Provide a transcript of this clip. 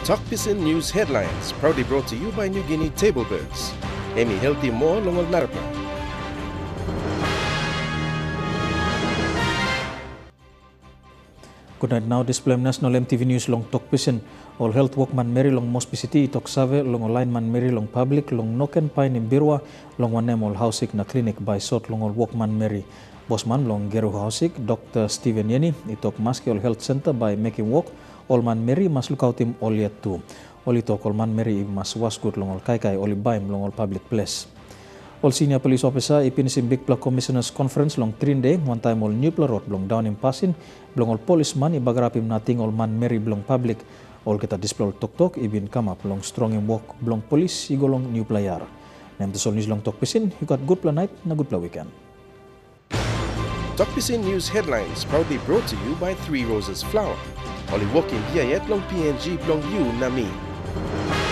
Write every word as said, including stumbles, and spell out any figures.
Tokpisin News Headlines, proudly brought to you by New Guinea Table Birds. Emi healthy mo longol narpa. Good night now, display national M T V News long Tokpisin. All health workman Mary long Mospicity, Toksave, long lineman Mary long public, long Noken Pine in Birwa, long Wanem all housing na clinic by sort long all workman Mary. Bosman long Geru housing, Doctor Stephen Yeni, itok maski all health center by making work. All man Mary mas lookout him all yet too. All itok all man Mary mas was good long all kaikai all baim long all public place. All senior police officer ipinisim big plug commissioners conference long three day one time all new road long down in passin blong all policeman ibagrapim nating all man Mary blong public all kita display tok tok ibin come up long strong in walk blong police igolong new player. Nam the news long Tokpisin, you got good plan night na good plan weekend. Tokpisin News Headlines, proudly brought to you by Three Roses Flower. Only walking here yet long P N G blong you na me.